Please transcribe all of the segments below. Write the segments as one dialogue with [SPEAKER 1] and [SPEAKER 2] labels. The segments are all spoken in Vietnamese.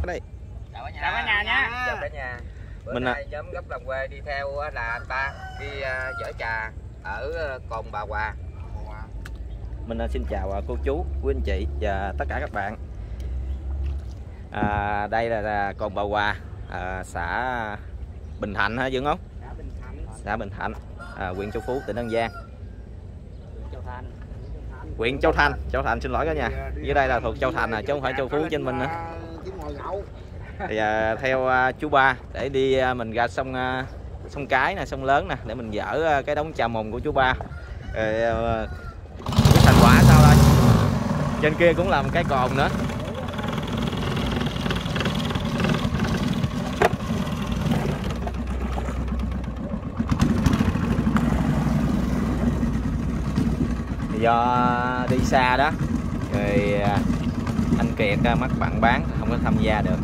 [SPEAKER 1] đây.
[SPEAKER 2] Chào cả nhà nha.
[SPEAKER 3] Chào cả nhà. Bữa
[SPEAKER 1] Mình
[SPEAKER 3] nay nhóm gốc làm quê đi theo là anh ba đi dỡ trà ở Cồn Bà Hòa.
[SPEAKER 1] Mình xin chào cô chú, quý anh chị và tất cả các bạn. Đây là Cồn Bà Hòa, xã Bình Thạnh hả Dương không? Xã Bình Thạnh, huyện Châu Phú, tỉnh An Giang. Huyện Châu Thành xin lỗi cả nhà. Dưới đây là thuộc Châu Thành chứ không phải Châu Phú trên mình nữa. Thì theo chú Ba để đi mình ra sông Cái nè, sông lớn nè để mình dỡ cái đống trà mùng của chú Ba. Cái thành quả sao đây? Trên kia cũng là một cái cồn nữa. Do đi xa đó rồi anh Kiệt mắc bạn bán không có tham gia được.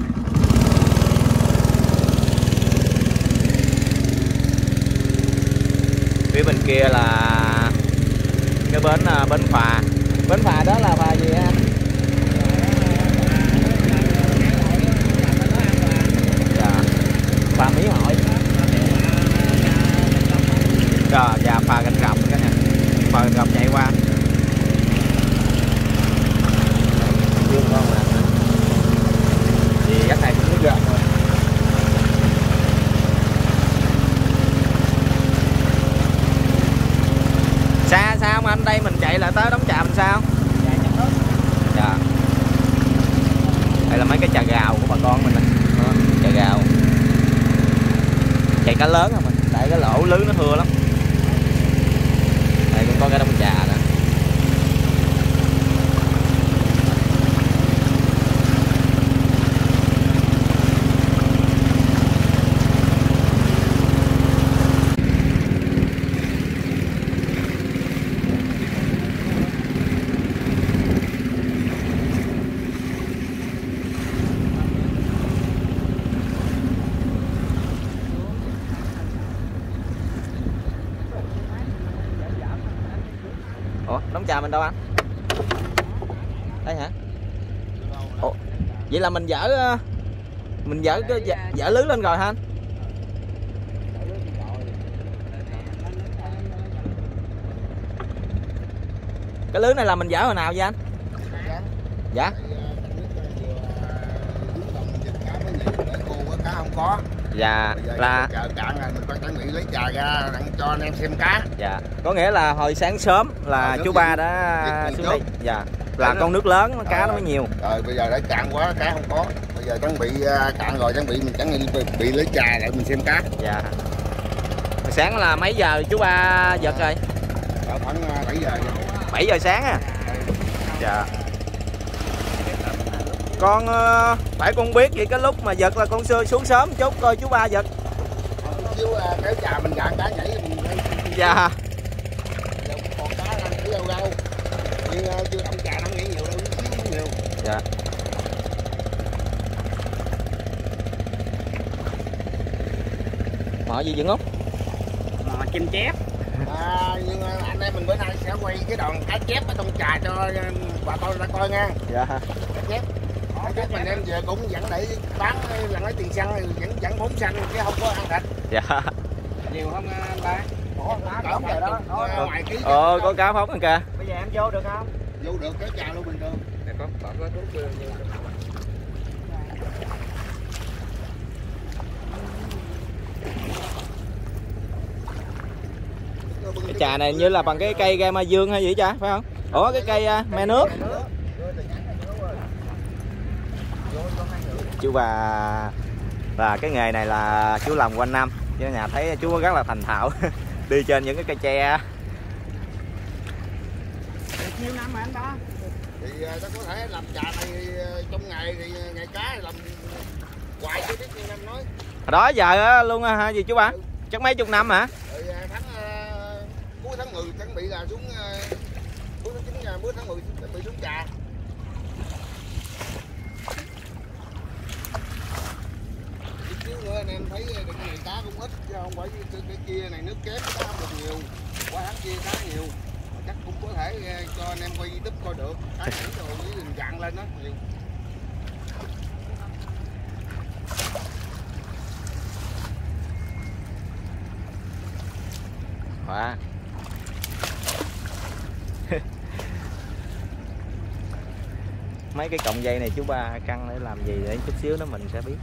[SPEAKER 1] Phía bên kia là cái bến phà. Bến phà đó là phà gì ha? Phà Mỹ Hội. Rồi và phà Gành Rộng cái nè. Phà Gành Rộng chạy qua. Dương con mà. Thì cái này cũng gần rồi. Xa sao mà anh, đây mình chạy là tới đống trà mình sao? Dạ. Đây là mấy cái trà gào của bà con mình nè. Trà gào. Chạy cá lớn không mình, tại cái lỗ lưới nó thưa lắm. Đây cũng có cái đống trà nữa. Ủa, đống trà mình đâu anh? Đây hả? Ủa, vậy là mình dỡ dỡ lưới lên rồi hả anh? Cái lưới này là mình dỡ hồi nào vậy anh? Dạ.
[SPEAKER 2] Cá không có.
[SPEAKER 1] Dạ là
[SPEAKER 2] Chờ cạn là mình có chuẩn bị lấy trà ra cho anh em xem cá.
[SPEAKER 1] dạ, có nghĩa là hồi sáng sớm là chú Ba đã xuống đây. Dạ. Là con nước lớn cá nó mới nhiều.
[SPEAKER 2] Rồi bây giờ đã cạn quá cá không có. Bây giờ chuẩn bị cạn rồi chuẩn bị mình chuẩn bị lấy trà lại mình xem cá.
[SPEAKER 1] Dạ. Hồi sáng là mấy giờ chú Ba giật rồi?
[SPEAKER 2] Khoảng 7 giờ.
[SPEAKER 1] 7 giờ sáng à? Dạ. Con phải con biết vậy, cái lúc mà giật là con xuống sớm chút coi chú Ba giật.
[SPEAKER 2] Chú kéo trà mình gạn cá nhảy mình.
[SPEAKER 1] Dạ.
[SPEAKER 2] Còn cá ăn cứ đâu đâu. Nhưng chưa ông trà nó nghĩ nhiều đâu, xíu nhiều.
[SPEAKER 1] Dạ. Mỏ gì Dừng không?
[SPEAKER 3] Mò chim chép.
[SPEAKER 2] Nhưng anh em mình bữa nay sẽ quay cái đoạn cá chép ở trong trà cho bà con đã coi nha.
[SPEAKER 1] Dạ.
[SPEAKER 2] Cá chép. Cá chép mình em về cũng vẫn để bán là lấy tiền xăng vẫn phóng xăng chứ không có ăn thịt.
[SPEAKER 1] Dạ.
[SPEAKER 3] Nhiều không anh ba?
[SPEAKER 2] Cỡ rồi đó. Ngoài ký.
[SPEAKER 1] Có cá phóng rồi kìa.
[SPEAKER 3] Bây giờ em vô được không?
[SPEAKER 2] Vô được cái trà luôn bình thường.
[SPEAKER 3] Để có thuốc
[SPEAKER 1] Cái trà này như là bằng cái cây ga ma dương hay gì cha, phải không? Ủa cái cây me nước. Chú Ba là cái nghề này là chú làm quanh năm, chứ nhà thấy chú rất là thành thạo. Đi trên những cái cây tre.
[SPEAKER 3] nhiêu năm mà anh ba?
[SPEAKER 2] Thì nó có thể làm trà này trong ngày thì ngày cá làm hoài chứ biết nhiêu năm nói.
[SPEAKER 1] Hồi đó giờ luôn hả gì chú Ba? Chắc mấy chục năm hả?
[SPEAKER 2] Rồi cuối tháng 10 chuẩn bị là xuống cuối tháng 10 chuẩn bị xuống trà. Xíu nữa anh em thấy cái này cá cũng ít chứ không phải cái kia này nước kép cá không được nhiều. Qua tháng kia cá nhiều. Chắc cũng có thể cho anh em coi YouTube coi được. Cá nhảy đồ với mình dặn lên đó nhiều.
[SPEAKER 1] Wow. Mấy cái cọng dây này chú Ba căng để làm gì để chút xíu đó mình sẽ biết.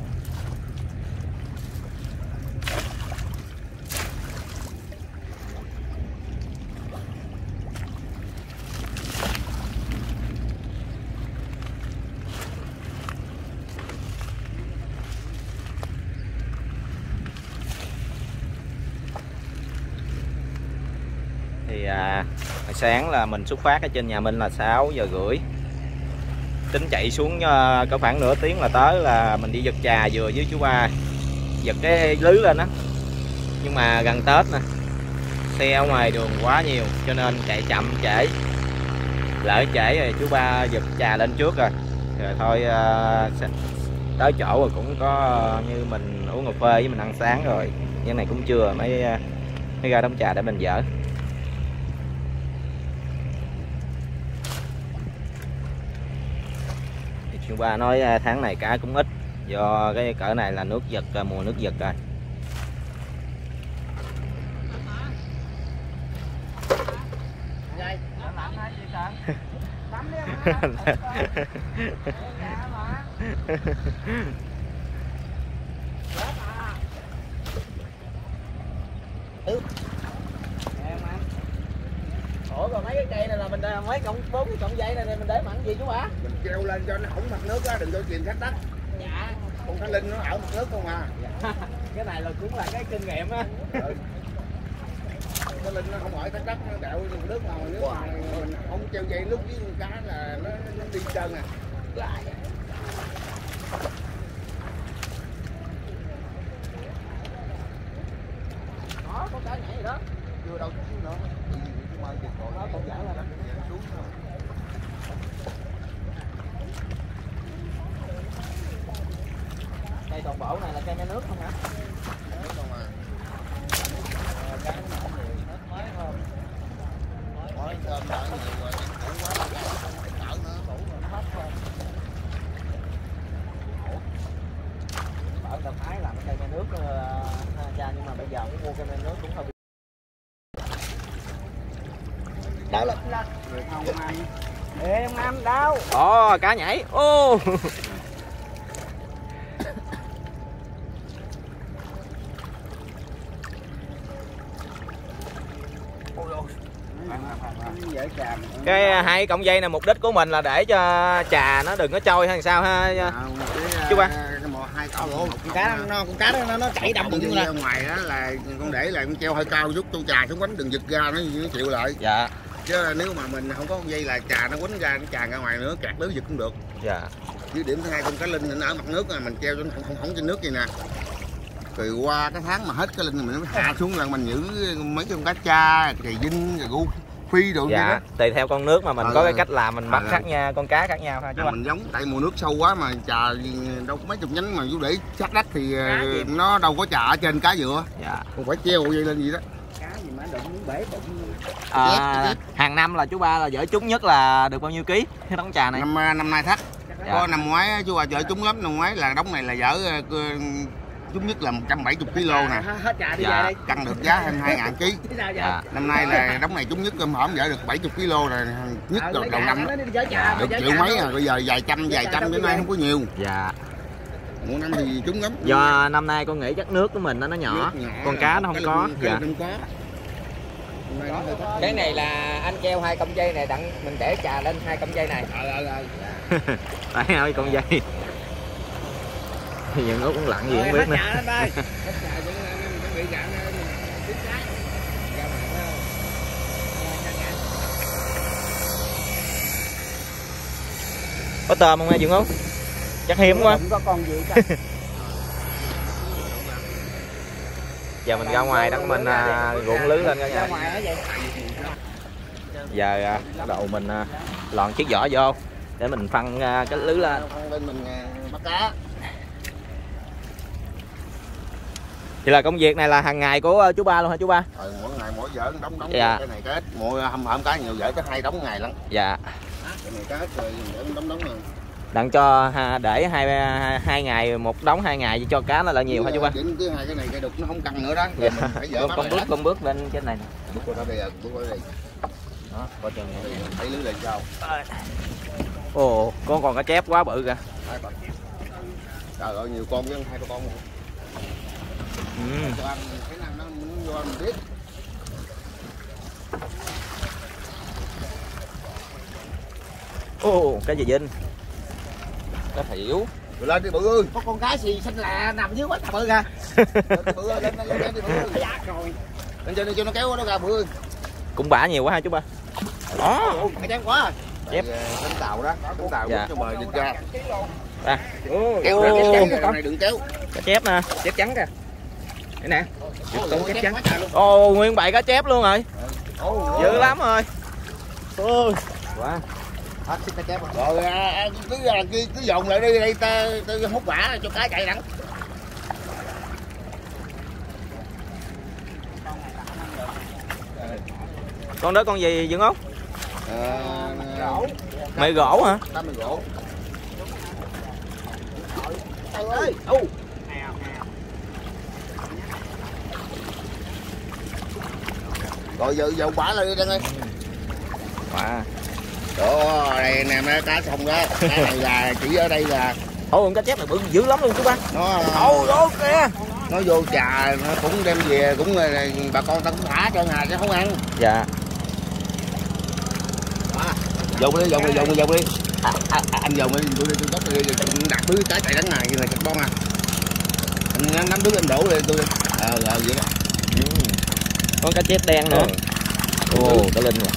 [SPEAKER 1] Thì hồi sáng là mình xuất phát ở trên nhà Minh là 6 giờ rưỡi, tính chạy xuống có khoảng nửa tiếng là tới, là mình đi giật trà vừa với chú Ba, giật cái lưới lên đó. Nhưng mà gần Tết nè, xe ở ngoài đường quá nhiều cho nên chạy chậm trễ, lỡ trễ rồi chú Ba giật trà lên trước rồi thôi tới chỗ rồi cũng có như mình uống cà phê với mình ăn sáng rồi, cái này cũng chưa mới ra đóng trà để mình dỡ. Chú Ba nói tháng này cá cũng ít, do cái cỡ này là nước giật, mùa nước giật rồi. Ủa còn mấy cái cây này là mình mấy bốn cái cọng dây này mình để mặn gì chú Ba?
[SPEAKER 2] Mình treo lên cho nó không mặt nước á, đừng cho chìm sát đất.
[SPEAKER 1] Dạ.
[SPEAKER 2] Con cá linh nó ở mặt nước không à.
[SPEAKER 1] Dạ. Cái này là cũng là cái kinh nghiệm á.
[SPEAKER 2] Cá linh nó không ở sát đất, nó đẹo nước mà nếu mà mình không treo dây lúc với cá là nó đi chân à.
[SPEAKER 1] Đó, có cá nhảy gì đó.
[SPEAKER 2] Chưa đâu chút nữa. Nó còn giả lên đó.
[SPEAKER 1] Cây toàn bộ này là cây me nước không hả?
[SPEAKER 2] Nước không à. Cá nó nổi nhiều hết mấy hôm. Mới cơm đỡ nhiều rồi, cũng quá là đỡ nữa, đủ rồi nó hết thôi.
[SPEAKER 1] Ở Đồng Thái làm cây me nước cha, nhưng mà bây giờ muốn mua cây me nước cũng hơi đỡ lên.
[SPEAKER 2] Không ăn.
[SPEAKER 1] Ê ông Nam đâu? Ồ cá nhảy. Ô. Cái hai cọng dây này mục đích của mình là để cho trà nó đừng có trôi hay sao ha chú Ba?
[SPEAKER 2] Hai con cá nó chảy đâm bụng ra ngoài đó là con để lại con treo hơi cao giúp cho trà xuống quánh đừng giật ra nó chịu lại.
[SPEAKER 1] Dạ.
[SPEAKER 2] Chứ nếu mà mình không có con dây là trà nó quánh ra, nó trà ra ngoài nữa kẹt lưới giật cũng được.
[SPEAKER 1] Dạ.
[SPEAKER 2] Với điểm thứ hai con cá linh nó ở mặt nước mình treo cho nó không trên nước vậy nè. Rồi qua cái tháng mà hết cá linh mình mới hạ xuống là mình giữ mấy con cá cha, cày dinh, rồi gu phi đồ.
[SPEAKER 1] Dạ, tùy theo con nước mà mình có cái cách làm mình bắt khác nhau, con cá khác nhau ha chú Ba.
[SPEAKER 2] Mình giống tại mùa nước sâu quá mà trà đâu có mấy chục nhánh mà chú để sát đất thì nó đâu có trà ở trên cá dừa.
[SPEAKER 1] Dạ.
[SPEAKER 2] Không phải treo dây lên gì đó.
[SPEAKER 3] Cá gì mà đụng bể bụng.
[SPEAKER 1] Hàng năm là chú Ba là dỡ trúng nhất là được bao nhiêu ký cái đống trà này?
[SPEAKER 2] Năm nay thắt.
[SPEAKER 1] Dạ.
[SPEAKER 2] Có năm ngoái chú Ba dỡ trúng lắm, năm ngoái là đống này là dỡ trúng nhất là 170 kg nè.
[SPEAKER 3] Hết trà đi
[SPEAKER 1] dạ.
[SPEAKER 3] về đây.
[SPEAKER 2] Cân được giá 22.000 kg.
[SPEAKER 1] Dạ.
[SPEAKER 2] Năm nay là đống này trúng nhất cơm hổm dỡ được 70 kg rồi, nhất đầu năm đó. Được triệu mấy rồi, bây giờ vài trăm đến nay không có nhiều.
[SPEAKER 1] Dạ.
[SPEAKER 2] Mỗi năm thì trúng lắm.
[SPEAKER 1] Do năm nay con nghĩ chắc nước của mình nó nhỏ, con cá nó không có. Dạ.
[SPEAKER 2] Không có.
[SPEAKER 3] Cái này là anh treo hai cọng dây này đặng mình để trà lên hai cọng dây này.
[SPEAKER 1] Đấy ơi con dây. Giờ nó cũng lặn gì không biết nữa. Có tôm không nghe Dượng Út? Chắc hiếm quá.
[SPEAKER 3] Không có con gì cả.
[SPEAKER 1] Giờ mình ra ngoài đó mình ruộng lưới lên cả nhà. Giờ bắt đầu mình lòn chiếc vỏ vô để mình phân cái lưới lên.
[SPEAKER 2] Mình bắt cá.
[SPEAKER 1] Vậy là công việc này là hàng ngày của chú Ba luôn hả chú Ba?
[SPEAKER 2] Mỗi ngày mỗi vợ đóng
[SPEAKER 1] dạ.
[SPEAKER 2] Cái này cá ít, mỗi hâm cá nhiều vợ có 2 đống ngày lắm.
[SPEAKER 1] Dạ.
[SPEAKER 2] Cái này cá ít rồi đóng rồi.
[SPEAKER 1] đặng cho để hai ngày một đống 2 ngày cho cá nó lại nhiều hả chú ba?
[SPEAKER 2] Cái hai cái này cây đục nó không căng nữa đó.
[SPEAKER 1] Dạ. Con bước lên trên này nè.
[SPEAKER 2] Bước qua đây, bước qua đây.
[SPEAKER 1] Đó, coi chừng
[SPEAKER 2] thấy lưới lên sao?
[SPEAKER 1] Ồ, con còn cá chép quá bự kìa.
[SPEAKER 2] Trời ơi nhiều con với 2 con. Cho ăn cái nào nó muốn vô mình biết.
[SPEAKER 1] Ồ, cái gì Vinh? Cá thiểu.
[SPEAKER 2] Rồi lên đi bự ơi.
[SPEAKER 3] Có con cá gì xanh là nằm dưới quá trời bự kìa.
[SPEAKER 2] Bự ơi, lên đi bự ơi.
[SPEAKER 3] Rồi.
[SPEAKER 2] Lên trên cho nó kéo nó ra bự ơi.
[SPEAKER 1] Cũng bả nhiều quá ha chú ba. Đó.
[SPEAKER 3] Cái chém quá rồi.
[SPEAKER 1] Chép.
[SPEAKER 2] Tấm tàu đó, tấm tàu
[SPEAKER 1] dạ.
[SPEAKER 2] cho bờ dịch ra.
[SPEAKER 1] À.
[SPEAKER 2] Kéo ra cái chém này đừng kéo.
[SPEAKER 1] Cá chép nè.
[SPEAKER 3] Chép trắng kìa. Đây nè. Con chép trắng.
[SPEAKER 1] Ồ, nguyên bầy cá chép luôn rồi. Dữ lắm rồi. Ôi. Quá.
[SPEAKER 3] Hết sức cá chép rồi.
[SPEAKER 2] Rồi cứ dồn lại đi đây ta hút bả cho cá chạy đắng.
[SPEAKER 1] Con đó con gì Dương Út?
[SPEAKER 2] Gỗ.
[SPEAKER 1] Mày gỗ hả?
[SPEAKER 2] Cá mày gỗ.
[SPEAKER 3] Trời ơi.
[SPEAKER 2] Rồi giờ bả lại đi Đăng ơi.
[SPEAKER 1] Wow.
[SPEAKER 2] Đó, đây nè mấy cá sông đó. Cá này là chỉ ở đây là.
[SPEAKER 1] Ôi con cá chép này bự dữ lắm luôn chú ba.
[SPEAKER 2] Nó kìa. Nó vô trà nó cũng đem về cũng bà con ta cũng thả cho nhà chứ không ăn.
[SPEAKER 1] Dạ.
[SPEAKER 2] Dồn đi. Anh dồn đi, tôi góc đi, đặt đứa cá chạy đắng này như là chặt bông à. Anh nắm đứa anh đổ đi tôi. Vậy đó.
[SPEAKER 1] Con cá chép đen nữa. Ồ, cá linh rồi.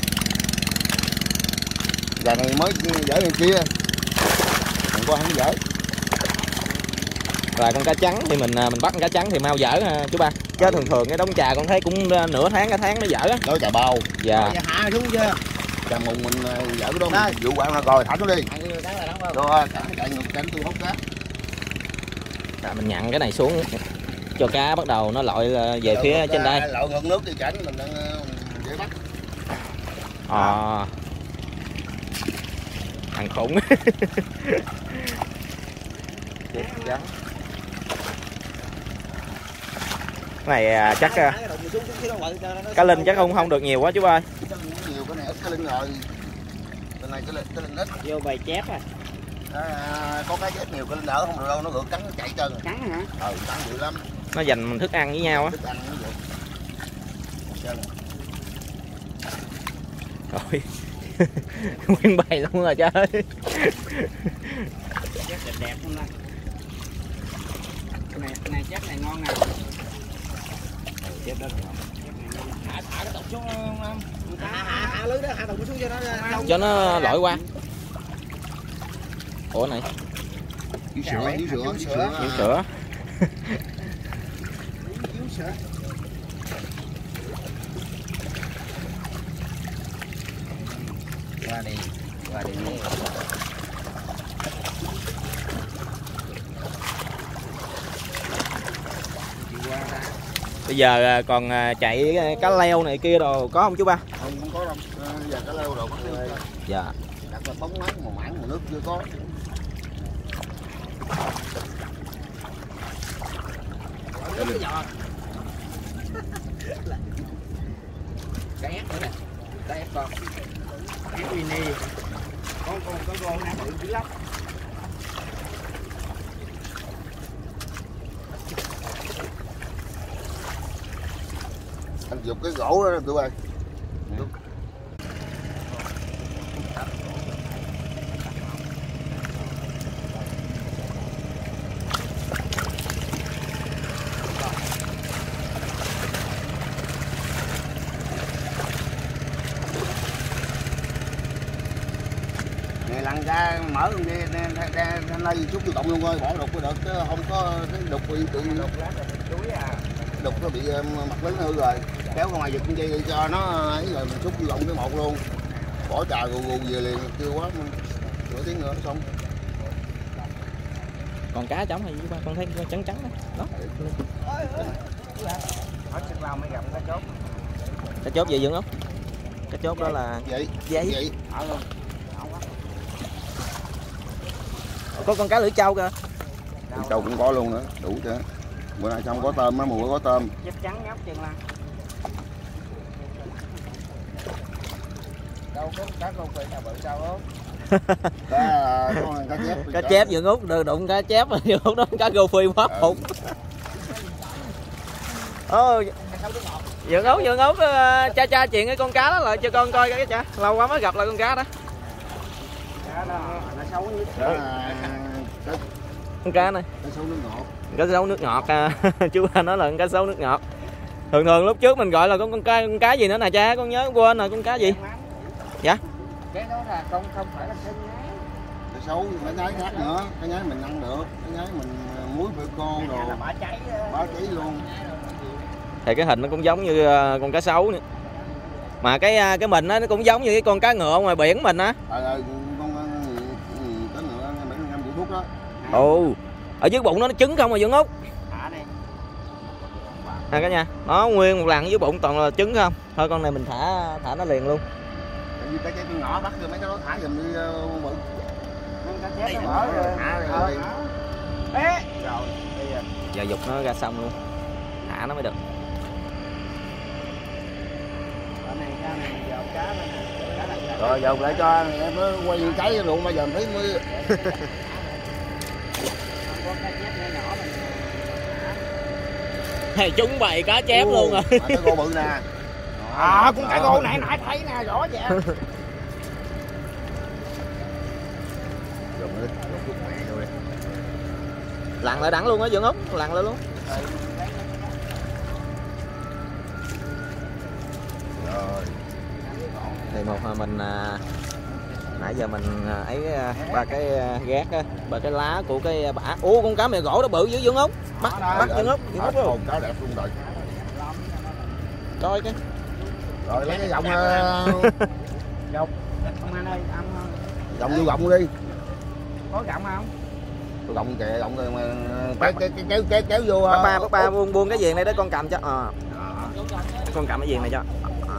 [SPEAKER 2] Giờ này mới dở này kia. Đừng có hắn dở.
[SPEAKER 1] Và con cá trắng thì mình bắt con cá trắng thì mau dở ha chú ba. Chứ thường cái đống trà con thấy cũng nửa tháng cả tháng nó dở á.
[SPEAKER 2] Đó trà bao.
[SPEAKER 1] Dạ.
[SPEAKER 3] Hạ xuống chưa?
[SPEAKER 2] Trà mùng mình dở cái đó vụ bạn là rồi thả nó đi. Rồi chạy ngược cánh tôi hút cá.
[SPEAKER 1] Mình nhặn cái này xuống cho cá bắt đầu nó lội về phía trên đây.
[SPEAKER 2] Lội ngược nước đi chảnh mình đang dễ bắt.
[SPEAKER 1] Thằng khủng. Cái này chắc cá linh chắc không được nhiều quá chú ơi.
[SPEAKER 2] Nhiều cái này ít cá linh rồi. Cái này cái linh ít.
[SPEAKER 3] Vô bầy chép à.
[SPEAKER 2] Có cái chép nhiều cái linh đỡ không được đâu, nó gượt cắn nó chạy chân.
[SPEAKER 3] Cắn hả?
[SPEAKER 2] Cắn dữ lắm.
[SPEAKER 1] Nó dành thức ăn với nhau á.
[SPEAKER 2] Thức ăn nó vậy.
[SPEAKER 1] Rồi. Nguyên bầy luôn rồi trời ơi.
[SPEAKER 3] Chép đẹp không đây. Cái này chép này ngon nè. Chép đó ngon. Thả cái tộc xuống không? Thả lưới đó, thả tộc xuống
[SPEAKER 1] cho nó lội qua. Ủa này.
[SPEAKER 2] Dú sữa.
[SPEAKER 3] Qua đi nghe.
[SPEAKER 1] Bây giờ còn chạy cá leo này kia đồ có không chú ba?
[SPEAKER 2] Không có đâu. Giờ cá leo rồi bắt nước.
[SPEAKER 1] Dạ.
[SPEAKER 2] Đặt là bóng nắng mà mảng mà nước chưa có.
[SPEAKER 3] Cái ép nữa nè. Cái ép con. Ép mini. Con nè bự dữ lắm.
[SPEAKER 2] Anh dục cái gỗ đó tụi ơi. Này lăn ra mở con đi thanh lây chút tự động luôn coi bỏ đục được chứ không có cái đục bị đục nó bị mặt lớn hư rồi kéo con ngoài giật con dây đi cho nó ấy rồi mình xúc tự động cái một luôn bỏ trà gù về liền kêu quá nửa tiếng nữa xong.
[SPEAKER 1] Còn cá trống hay gì ba, con thấy trắng trắng đó.
[SPEAKER 3] Hết sức lao mới gặp cá chốt.
[SPEAKER 1] Cá chốt vậy Dương không? Cá chốt đó là
[SPEAKER 2] vậy
[SPEAKER 1] giấy.
[SPEAKER 2] vậy
[SPEAKER 1] Có con cá lưỡi trâu kìa.
[SPEAKER 2] Trâu cũng có luôn nữa, đủ chứ. Bữa nay xong có tôm á, mùa có tôm.
[SPEAKER 3] Chép trắng ngóc chân lăn. Đâu có cá con phì nào bự đâu không?
[SPEAKER 2] Cá chép.
[SPEAKER 1] Cá chép vừa ngút được đụng cá chép vừa ngút đó cá rô phi quá hụt. Ôi. Vừa ngút cha chuyện cái con cá đó lại cho con coi cái cha. Lâu quá mới gặp lại con cá đó.
[SPEAKER 3] Cá đó nó xấu nhất.
[SPEAKER 1] Con cá này.
[SPEAKER 2] Cá sấu nước ngọt.
[SPEAKER 1] Cá sấu nước ngọt chú ba nói là cá sấu nước ngọt. Thường lúc trước mình gọi là con cá gì nữa nè cha, con nhớ quên rồi con cá gì. Dạ.
[SPEAKER 3] Cái đó là không phải là cá nhái.
[SPEAKER 2] Cá sấu phải nhái khác nữa, cá nhái mình ăn được, cá nhái mình muối bơ con đồ.
[SPEAKER 3] Bả cháy
[SPEAKER 2] Luôn.
[SPEAKER 1] Thì cái hình nó cũng giống như con cá sấu nữa. Mà cái mình nó cũng giống như cái con cá ngựa ngoài biển mình á.
[SPEAKER 2] Con cá ngựa 75 triệu phút đó.
[SPEAKER 1] Ồ. Ở dưới bụng nó trứng không mà Dưỡng Út. Nè cả nhà, nó nguyên một làn dưới bụng toàn là trứng không. Thôi con này mình thả nó liền luôn.
[SPEAKER 2] Tại vì cái nhỏ bắt rồi mấy cái đó thả giùm đi bự.
[SPEAKER 3] Cá chép nó mở rồi. Ê. Rồi, bây giờ
[SPEAKER 1] Giờ dục nó ra xong luôn. Thả nó mới được.
[SPEAKER 2] Rồi dồn lại cho em nó quay cái luôn mà giờ thấy mới.
[SPEAKER 1] Hay chúng bày cá chép luôn rồi.
[SPEAKER 2] Cái cô bự nè.
[SPEAKER 3] Con cá gô nãy thấy nè, rõ vậy.
[SPEAKER 1] Lặn lại đẳng luôn á Dưỡng Út, lặn lại luôn.
[SPEAKER 2] Rồi.
[SPEAKER 1] Thì một mình nãy giờ mình ấy ba cái gác á, ba cái lá của cái bả. Ủa con cá mè gỗ đó bự dữ Dưỡng Út. Bắt Dưỡng Út luôn.
[SPEAKER 2] Cá đẹp luôn rồi.
[SPEAKER 1] Coi cái.
[SPEAKER 2] Rồi lấy cái gọng
[SPEAKER 3] Dọc. Ông anh ơi,
[SPEAKER 2] gọng vô gọng đi.
[SPEAKER 3] có gọng không?
[SPEAKER 2] Gọng kìa, gọng rồi mà kéo vô.
[SPEAKER 1] Bác ba buông cái viền này để con cầm cho. Con cầm cái viền này cho.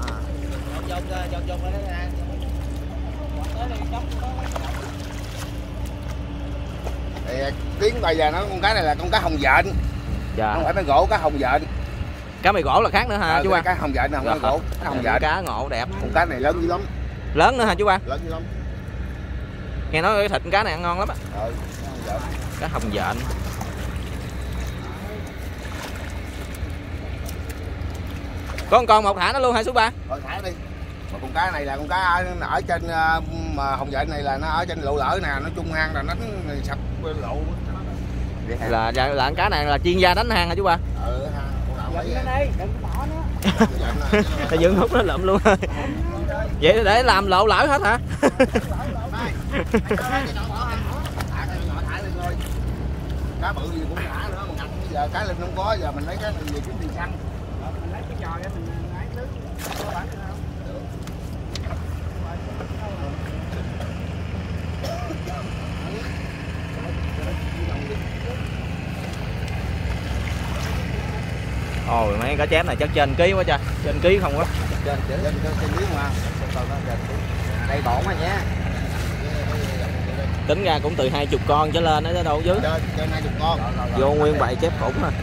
[SPEAKER 2] Thì tiếng bây giờ nó con cá này là con cá hồng dện.
[SPEAKER 1] Dạ.
[SPEAKER 2] Không phải mấy gỗ, cá hồng dện.
[SPEAKER 1] Cá mày gỗ là khác nữa ha chú ba.
[SPEAKER 2] Cá hồng dện nè, không phải gỗ, cá hồng dện.
[SPEAKER 1] Cá ngộ đẹp.
[SPEAKER 2] Con cá này lớn dữ lắm.
[SPEAKER 1] Lớn nữa hả chú ba?
[SPEAKER 2] Lớn dữ lắm.
[SPEAKER 1] Nghe nói cái thịt cá này ăn ngon lắm á. Cá hồng dện. Con một thả nó luôn hả chú ba?
[SPEAKER 2] Thôi thả đi. Mà con cá này là con cá ở trên mà hồng dện này là nó ở trên lộ lỡ nè, nó chung hang là nó sập lộ.
[SPEAKER 1] Là con cá này là chuyên gia đánh hang hả chú ba?
[SPEAKER 3] Đừng bỏ nó.
[SPEAKER 1] Nó Dưỡng Út nó lụm luôn. Vậy để làm lộ lỡ hết hả?
[SPEAKER 2] Cá bự gì cũng thả nữa, mà ngặt bây giờ cá linh không có, giờ mình lấy cái gì kiếm tiền xăng.
[SPEAKER 3] Mình lấy cái trò để mình lấy nước. Có bán được không?
[SPEAKER 1] Ôi mấy cá chép này chắc trên ký quá cha, trên ký không quá.
[SPEAKER 2] Trên ký mà.
[SPEAKER 3] Đây bổn rồi nha.
[SPEAKER 1] Tính ra cũng từ 20 con trở lên đó chứ đâu chứ.
[SPEAKER 2] Trên 20 con.
[SPEAKER 1] Vô nguyên bầy chép khủng à.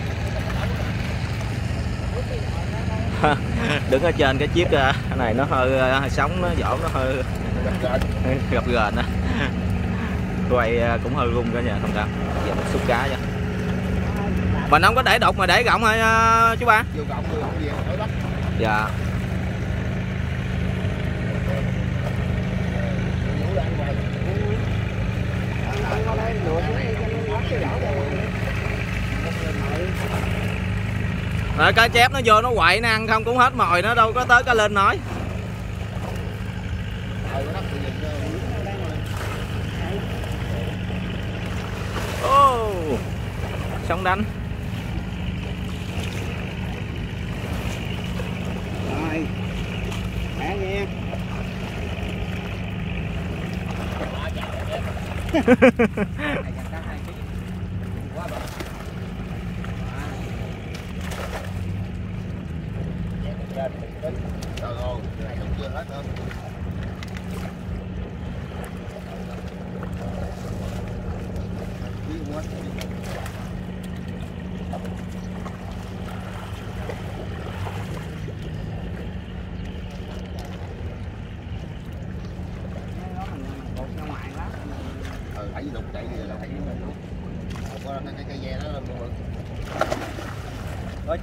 [SPEAKER 1] Đứng ở trên cái chiếc này nó hơi sóng, nó vỏ nó hơi gập ghềnh á. Quay cũng hơi rung cả nhà không sao. Giờ mình xúc cá cho. Mình không có để đục mà để gọng hả chú ba?
[SPEAKER 2] Vô gọng gì phải bắt.
[SPEAKER 1] Dạ. Rồi cá chép nó vô nó quậy nó ăn không cũng hết mồi, nó đâu có tới cá lên nói. Ô, sóng đánh.
[SPEAKER 3] Rồi. Hả nghe.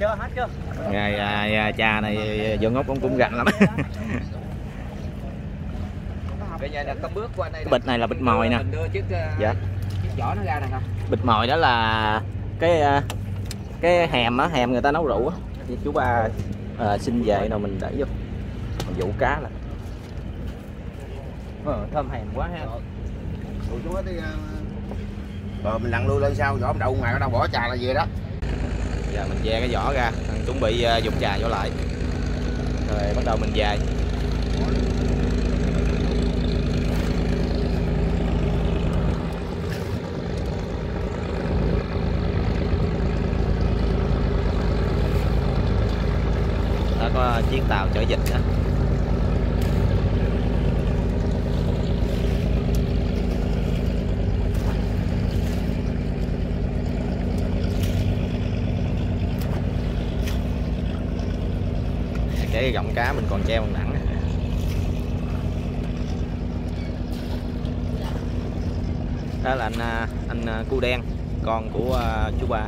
[SPEAKER 1] Ngày cha này Dượng Úc cũng rành lắm.
[SPEAKER 3] Bây giờ là có bước qua đây.
[SPEAKER 1] Bịch này là bịch mồi nè.
[SPEAKER 3] Mình đưa chiếc
[SPEAKER 1] dạ.
[SPEAKER 3] Chiếc vỏ nó ra nè không?
[SPEAKER 1] Bịch mồi đó là cái hèm á, hèm người ta nấu rượu á. Chú ba xin về rồi mình để vô. Mình vụ cá là. Thơm hèm quá ha.
[SPEAKER 2] Chú đi rồi mình lặn lui lên sau vỏ đậu ngoài đâu bỏ trà là về đó.
[SPEAKER 1] Giờ mình ve cái vỏ ra, chuẩn bị dục trà vô lại. Rồi bắt đầu mình về. Đó có chiếc tàu chở vịt đó. Cái gọng cá mình còn treo bằng nặng. Đó là anh cu đen, con của chú ba.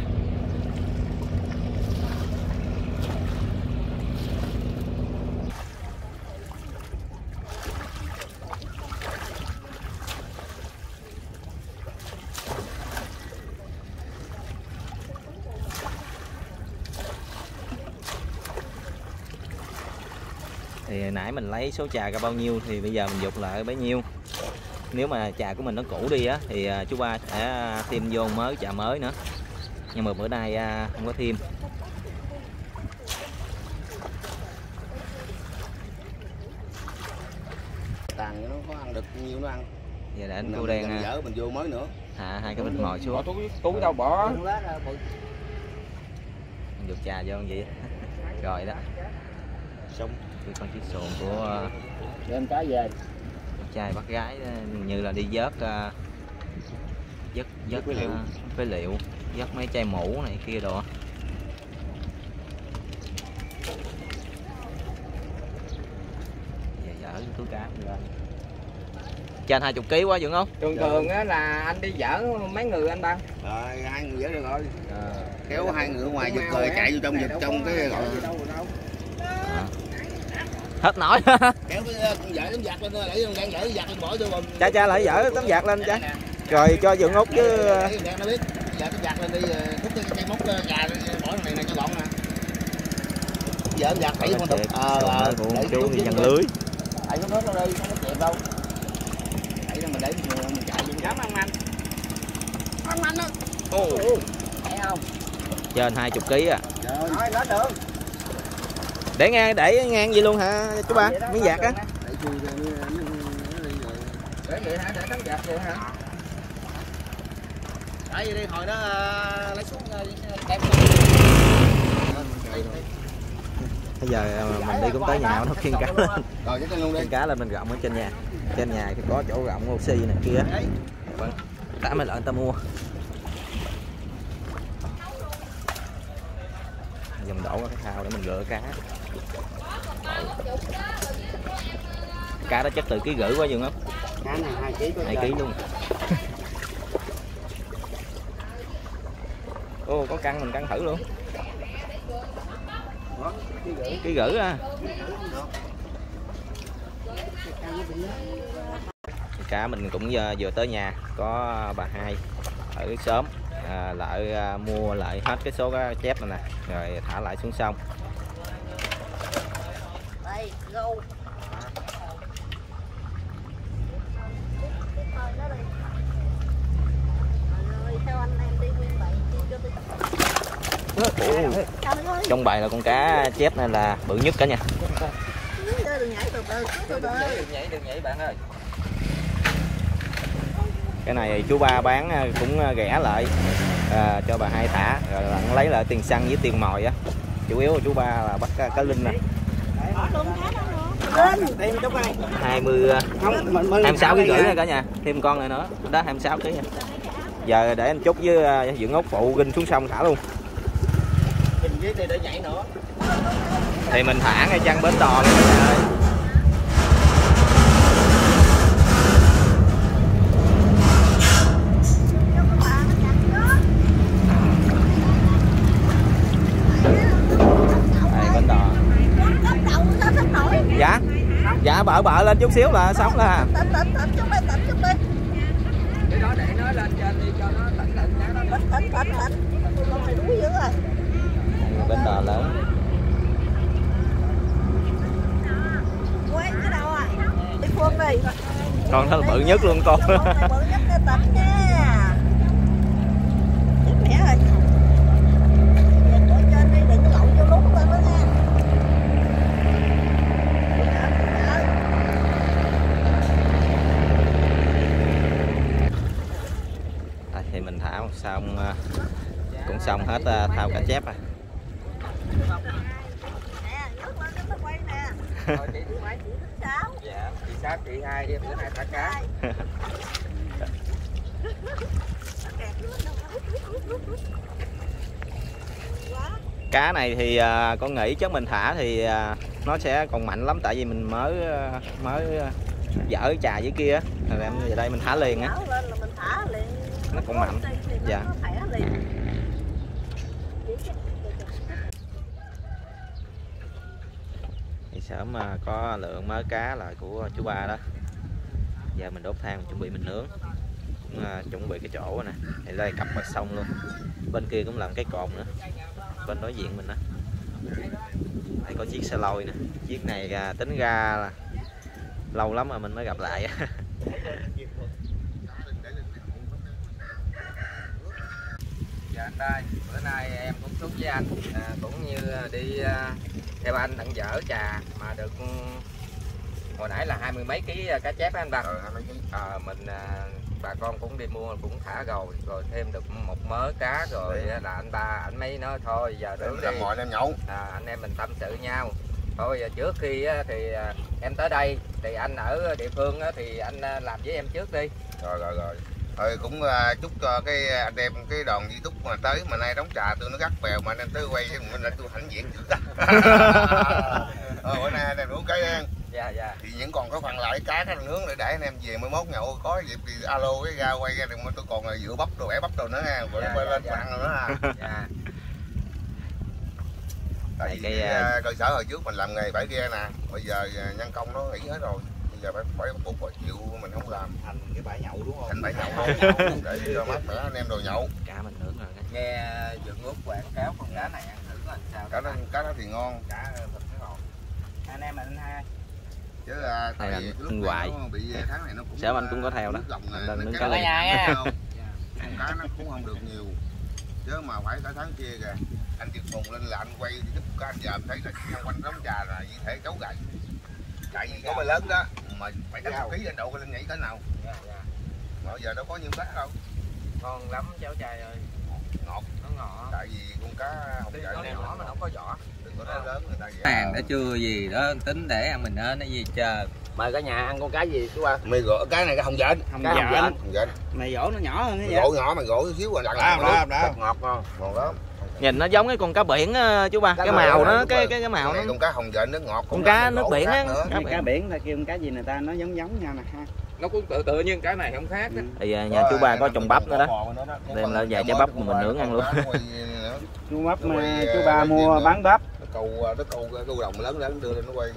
[SPEAKER 1] Thì nãy mình lấy số trà ra bao nhiêu thì bây giờ mình dục lại bấy nhiêu. Nếu mà trà của mình nó cũ đi á thì chú ba sẽ thêm vô mới trà mới nữa. Nhưng mà bữa nay không có thêm.
[SPEAKER 2] Tàn nó có ăn được nhiêu nó ăn.
[SPEAKER 1] Giờ để anh cu đen
[SPEAKER 2] dở mình vô mới nữa.
[SPEAKER 1] hạ hai cái bịch mồi xuống.
[SPEAKER 3] Túi đâu bỏ.
[SPEAKER 1] Dục trà vô vậy. Rồi đó.
[SPEAKER 2] Xong
[SPEAKER 1] Cái con chiếc xuồng của
[SPEAKER 3] Đem cá về.
[SPEAKER 1] trai bác gái như là đi vớt phế liệu, vớt mấy chai mũ này kia đồ. Giờ dở túi cá lên. Trên 20 kg quá Dượng không?
[SPEAKER 3] Thường á là anh đi dở mấy người anh Băng?
[SPEAKER 2] rồi hai người dở được rồi. Kéo hai người ở ngoài giật rồi chạy vô trong giật trong cái gọi
[SPEAKER 1] hết nổi.
[SPEAKER 2] kéo cái con vợ tấm giặt lên để con dở giặt bỏ vô bồn.
[SPEAKER 1] Cha lại dở tấm giặt lên cha. Rồi cho Dượng Úc chứ.
[SPEAKER 2] Nó biết vợ tấm giặt lên đi khúc cái cây móc gà bỏ này này cho gọn nè. Vợ giặt phải con
[SPEAKER 1] cũng chú đi dằn lưới.
[SPEAKER 2] Tại nó hết đâu đi, không có kịp đâu. Tại đó mình để mình chạy vô dám ăn anh. Ăn anh á. Thấy không?
[SPEAKER 1] Trên 20 kg à.
[SPEAKER 2] Rồi lấy được.
[SPEAKER 1] Để ngang vậy luôn hả chú ba? Miếng giặt á.
[SPEAKER 3] Để vậy hả? Để tấm giặt vậy hả?
[SPEAKER 2] Tại vì đi hồi đó lấy xuống đem.
[SPEAKER 1] Bây giờ mình đi cũng tới nhà nó khiêng cá lên.
[SPEAKER 2] Rồi cái luôn đi.
[SPEAKER 1] Khiêng cá lên bên rộng ở trên nhà. Trên nhà thì có chỗ rộng oxy này kia. Vâng. Đã mới lợi người ta mua. Dòng đổ vào cái thao để mình rửa cá. Cá đó chắc từ ký gửi quá Dượng không?
[SPEAKER 2] Cá này 2 kg.
[SPEAKER 1] 2 kg luôn. Ô có căng mình căng thử luôn. Ký gửi à. Cá mình cũng vừa tới nhà có bà hai ở xóm lại mua lại hết cái số cá chép này nè rồi thả lại xuống sông.
[SPEAKER 4] Đây, gâu.
[SPEAKER 1] Trong bài là con cá chép này là bự nhất cả nhà.
[SPEAKER 3] Đừng nhảy bạn ơi.
[SPEAKER 1] Cái này chú ba bán cũng rẻ lại cho bà hai thả rồi lấy lại tiền xăng với tiền mồi á. Chủ yếu là chú ba là bắt cá linh nè. 26 kg rưỡi cả nhà, thêm con này nữa, đó 26 kg. Giờ để anh Trúc với Dượng Úc phụ ginh xuống sông thả luôn. Thì mình thả ngay chân bến đò luôn cả nhà ơi. bợ bợ lên chút xíu là sống là.
[SPEAKER 4] Tỉnh chút đi.
[SPEAKER 3] Cái đó để nó lên trên đi cho nó tỉnh
[SPEAKER 4] Con này đuối dữ rồi.
[SPEAKER 1] Bên đò lớn.
[SPEAKER 4] Quay cái đâu à? Đi Phương đi.
[SPEAKER 1] Con nó bự nhất luôn con.
[SPEAKER 4] Con này bự nhất để tỉnh nha. Chết mẹ rồi. Ngồi trên đi đừng lộn vô lúng lên đó nha.
[SPEAKER 1] Thì mình thả xong cũng xong hết thao cá chép rồi.
[SPEAKER 4] Nè, nhấc lên cho nó quay nè.
[SPEAKER 3] Rồi chị thứ mấy?
[SPEAKER 4] Chị thứ 6.
[SPEAKER 3] Dạ, chị 6 chị 2 đi, bữa nay thả cá.
[SPEAKER 1] Cá này thì con nghĩ chắc mình thả thì nó sẽ còn mạnh lắm, tại vì mình mới dở chà dưới kia rồi em về đây mình thả liền á.
[SPEAKER 4] Lên là mình thả liền.
[SPEAKER 1] Nó còn mạnh. Dạ. Thì sớm mà có lượng mớ cá là của chú Ba đó. Giờ mình đốt than chuẩn bị mình nướng. Cũng chuẩn bị cái chỗ nè. Thì đây cặp qua sông luôn. Bên kia cũng làm cái cột nữa. Bên đối diện mình đó. Đây có chiếc xe lôi nè. Chiếc này tính ra là lâu lắm mà mình mới gặp lại.
[SPEAKER 3] Dạ anh đây, bữa nay em cũng xuống với anh, cũng như đi theo anh tận dở trà mà được hồi nãy là 20 mấy ký cá chép anh Ba. Mình bà con cũng đi mua cũng thả rồi thêm được một mớ cá rồi là anh Ba anh mấy nói thôi giờ nướng đi.
[SPEAKER 2] Mọi em nhậu.
[SPEAKER 3] Anh em mình tâm sự nhau. Thôi trước khi thì em tới đây thì anh ở địa phương thì anh làm với em trước đi.
[SPEAKER 2] Rồi. Thôi cũng chúc cho cái anh em cái đoàn di túc mà tới mà nay đóng trà tôi nó gắt bèo mà anh em tới quay mình là tôi hãnh diện trước ta. Bữa nay anh em nướng cái đen.
[SPEAKER 3] Dạ.
[SPEAKER 2] Thì vẫn còn có phần lại cá nướng để anh em về 11 nhậu có dịp thì alo cái ra quay ra đừng tôi còn dựa bắp đồ bẻ bắp đồ nữa nha, rồi quay lên ăn rồi nữa ha.
[SPEAKER 3] Dạ.
[SPEAKER 2] Tại vì cơ sở hồi trước mình làm nghề bãi ghe nè, bây giờ nhân công nó nghỉ hết rồi. Giờ phải buộc phải chịu mình không làm thành cái bãi nhậu đúng không? Thành bãi nhậu để cho mát mẻ anh em đồ nhậu.
[SPEAKER 1] Cá mình nướng rồi.
[SPEAKER 3] Nghe Dượng Út quảng cáo con cá này ăn thử làm sao?
[SPEAKER 2] Cá đó thì ngon.
[SPEAKER 3] Cá thịt nó ngon. Anh em mình hai.
[SPEAKER 2] Chứ tại vì lúc
[SPEAKER 1] hoài
[SPEAKER 2] nó bị tháng này nó cũng
[SPEAKER 1] Sớm anh cũng có theo đó.
[SPEAKER 2] Anh
[SPEAKER 1] nướng
[SPEAKER 2] cá
[SPEAKER 1] cá
[SPEAKER 3] nhà
[SPEAKER 2] con cá nó cũng không được nhiều. Chứ mà phải cả tháng kia kìa. Anh Việt Hùng lên là anh quay giúp cá anh giờ thấy là xung quanh đống trà là như thể cháu gầy. Tại vì có bè lớn đó mà phải 80 kg anh độ lên nhảy cỡ nào. Mà giờ đâu có nhiều cá đâu.
[SPEAKER 3] Ngon lắm cháu trai ơi.
[SPEAKER 2] Ngọt.
[SPEAKER 3] Nó ngọt.
[SPEAKER 2] Tại vì con cá hồng
[SPEAKER 3] nó nhỏ mà không có vỏ.
[SPEAKER 2] Đừng có nói lớn người ta vậy.
[SPEAKER 3] Hàng đã chưa gì đó tính để ăn mình nó gì chờ. Mời cả nhà ăn con cá gì chú Ba?
[SPEAKER 2] Mày gỗ cái này cái hồng dễn.
[SPEAKER 3] Hồng dễn.
[SPEAKER 4] Mày gỗ nó nhỏ hơn cái vậy.
[SPEAKER 2] Gỗ nhỏ mày gỗ xíu rồi lặn ngọt ngon. Ngon lắm.
[SPEAKER 1] Nhìn nó giống cái con cá biển á chú Ba, cái màu nó cái màu nó.
[SPEAKER 2] Con cá hồng dễn nó ngọt.
[SPEAKER 1] Con cá nước biển á.
[SPEAKER 4] Cá biển ta kêu con cá gì người ta nó giống nha nè ha.
[SPEAKER 3] Nó cũng tự nhiên cái này không khác đó.
[SPEAKER 1] Thì nhà chú Ba có trồng bắp nữa đó. Đem lại vài trái bắp mình nướng ăn luôn.
[SPEAKER 4] Chú bắp chú Ba mua bán bắp.
[SPEAKER 2] Câu đồng lớn đưa lên nó quay.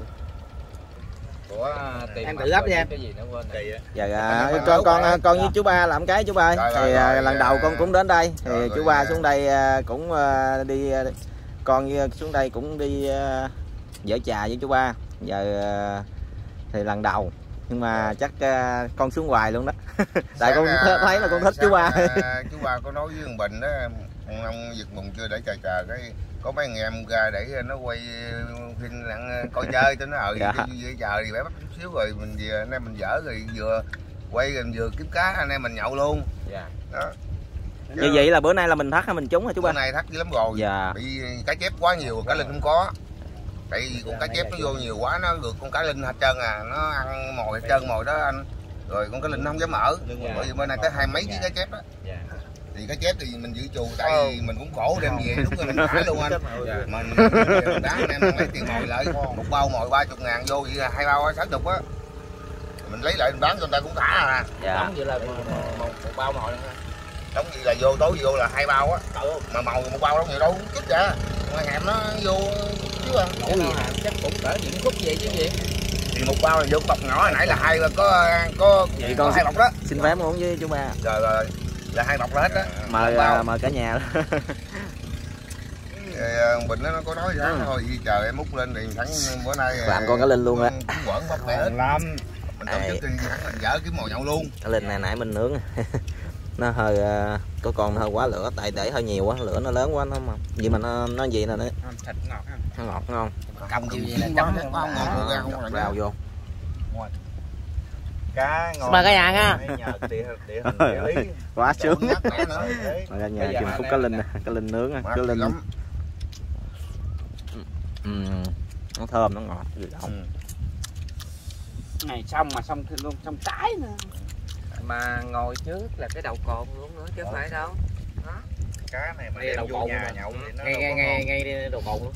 [SPEAKER 4] Em tự gấp nha em.
[SPEAKER 3] Cái gì nó quên này.
[SPEAKER 1] Dạ con với chú Ba làm cái chú Ba ơi. Thì lần đầu con cũng đến đây thì chú Ba xuống đây cũng đi, con xuống đây cũng đi dở trà với chú Ba. Giờ thì lần đầu nhưng mà chắc con xuống hoài luôn đó. Tại con thấy là con thích chú Ba.
[SPEAKER 2] Chú Ba có nói với thằng Bình đó, ông Việt Mùng chưa để trà cái có mấy anh em ra để nó quay phim coi chơi cho nó chờ thì bé bắt chút xíu rồi mình về anh em mình dở rồi vừa quay rồi vừa kiếm cá anh em mình nhậu luôn. Đó.
[SPEAKER 1] Như vậy là bữa nay là mình thắt hay mình trúng hả chú Ba?
[SPEAKER 2] Bữa nay thắt dữ lắm rồi. Bị cá chép quá nhiều, cá linh không có. Tại vì con cá chép nó vô nhiều quá nó gượt con cá linh hết trơn nó ăn mồi hết trơn mồi đó anh. Rồi con cá linh nó không dám mở. Bởi vì bữa nay tới 20 mấy ký cá chép á. Thì cá chép thì mình giữ chù tại vì mình cũng khổ đem về lúc rồi mình thả luôn anh. Mình đá anh em lấy tiền mồi lại, một bao mồi 30.000 vô vậy là 2 bao 60 á. Mình lấy lại mình bán cho người ta cũng thả
[SPEAKER 3] Đóng vậy là một bao mồi luôn ha.
[SPEAKER 2] Đóng gì là vô tối vô là 2 bao á. Mà màu một bao đâu nhiều đâu chút ra. Ngoài hẻm nó vô chứ à.
[SPEAKER 3] Chắc cũng cỡ những khúc vậy chứ gì.
[SPEAKER 2] thì một bao là vô bọc nhỏ hồi nãy là có
[SPEAKER 1] vậy con
[SPEAKER 2] hai bọc đó.
[SPEAKER 1] xin phép uống với chú ba.
[SPEAKER 2] Rồi là hai bọc là hết đó.
[SPEAKER 1] Mời cả nhà.
[SPEAKER 2] Bình nó có nói giá thôi, chờ em múc lên thì thắng bữa nay
[SPEAKER 1] làm con cá linh luôn á.
[SPEAKER 2] quẩn bắp mẹ hết lắm. Mình tổ chức thì thắng dở kiếm mồi nhậu luôn.
[SPEAKER 1] Cá linh này nãy mình nướng nó hơi có con hơi quá lửa, tại để hơi nhiều quá, lửa nó lớn quá nó mà gì mà nó gì nè,
[SPEAKER 3] thịt ngọt ha.
[SPEAKER 1] nó ngọt ngon.
[SPEAKER 2] Cầm kiểu gì là chấm ngon
[SPEAKER 1] Rau vô.
[SPEAKER 3] Cá ngon.
[SPEAKER 1] Mời cả nhà nha.
[SPEAKER 3] Địa lý.
[SPEAKER 1] Quá sướng.
[SPEAKER 2] nữa.
[SPEAKER 1] Mời cả nhà chừng khúc cá linh nè, cá linh nướng á, cá linh. Nó thơm, nó ngọt gì đâu.
[SPEAKER 3] Này xong mà xong luôn, xong trái nữa. Mà ngồi trước là cái đầu cồn luôn nữa chứ không phải đâu. Đó.
[SPEAKER 2] Cá này mà
[SPEAKER 3] đem vô nhà nhậu ngay đầu cồn luôn.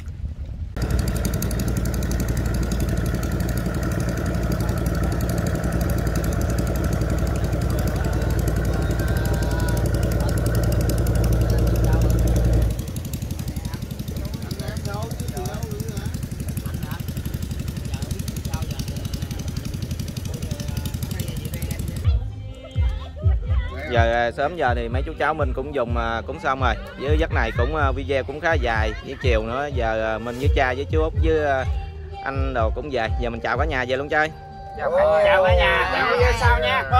[SPEAKER 1] Giờ sớm giờ thì mấy chú cháu mình cũng dùng cũng xong rồi. Với giấc này cũng video cũng khá dài, với chiều nữa giờ mình với cha với chú Út với anh đồ cũng về. Giờ mình chào cả nhà về luôn chơi.
[SPEAKER 3] Chào cả nhà. Chào cả nhà. Sau nha.